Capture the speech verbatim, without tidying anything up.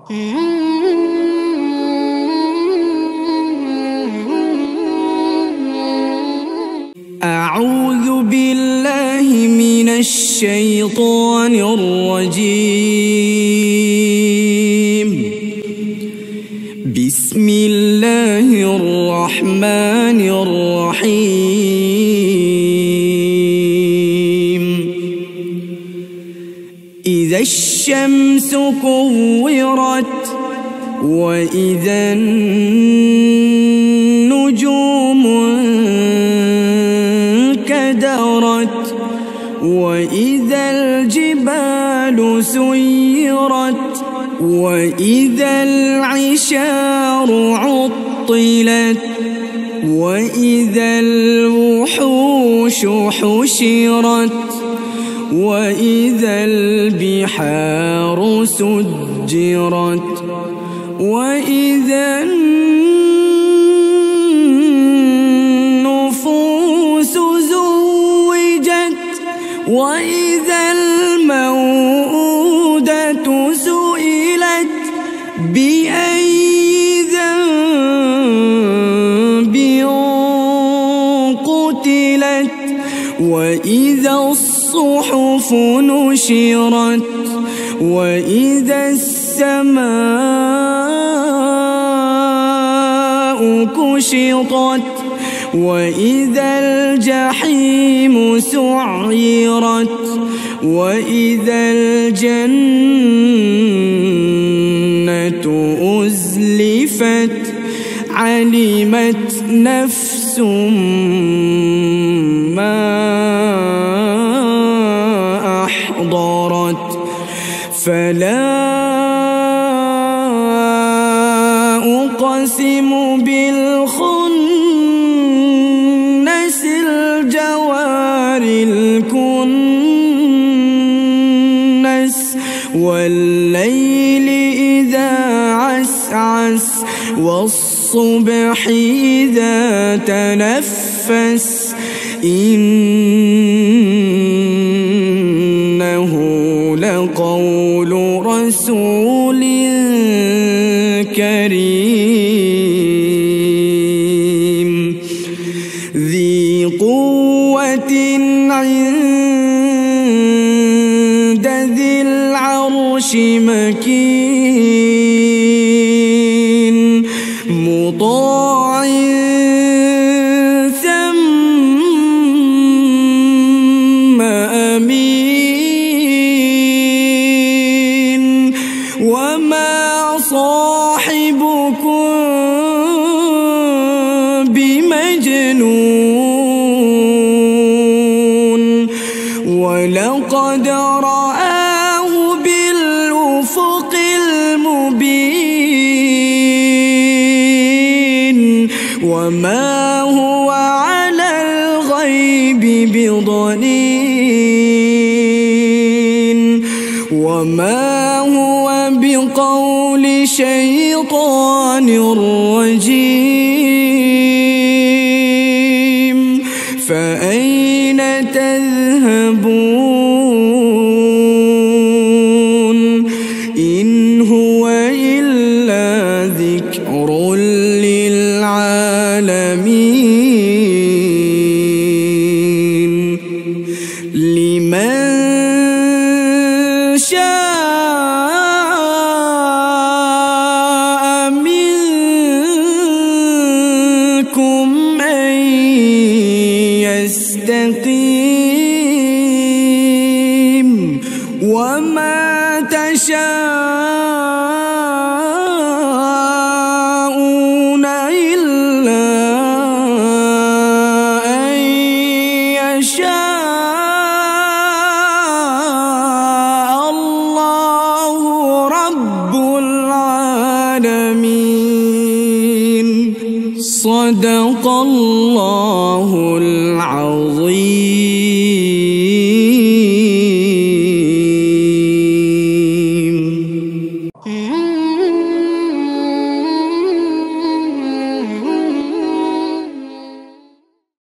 أعوذ بالله من الشيطان الرجيم. بسم الله الرحمن الرحيم. إذا الشمس كورت وإذا النجوم انكدرت وإذا الجبال سيرت وإذا العشار عطلت وإذا الوحوش حشرت وإذا البحار سجرت وإذا النفوس زوجت وإذا الموءودة سئلت بأي ذنب قتلت وإذا الصحف نشرت وإذا السماء كشطت وإذا الجحيم سعرت وإذا الجنة أزلفت علمت نفس ما أحضرت فلا أقسم بالخنس الجوار الكنس والليل إذا عسعس والصبح إذا تنفس إنه لقول رسول كريم ذي قوة عند ذي العرش مكين مطاع ثم أمين وما صاحبكم بمجنون ولقد رآه بالأفق المبين وما هو على الغيب بضنين وما هو بقول شيطان رجيم فأين تذهبون إن هو إلا ذكر للعالمين لمن شاء منكم أن يستقيم وما تشاءون إلا أن يشاء الله رب العالمين صدق الله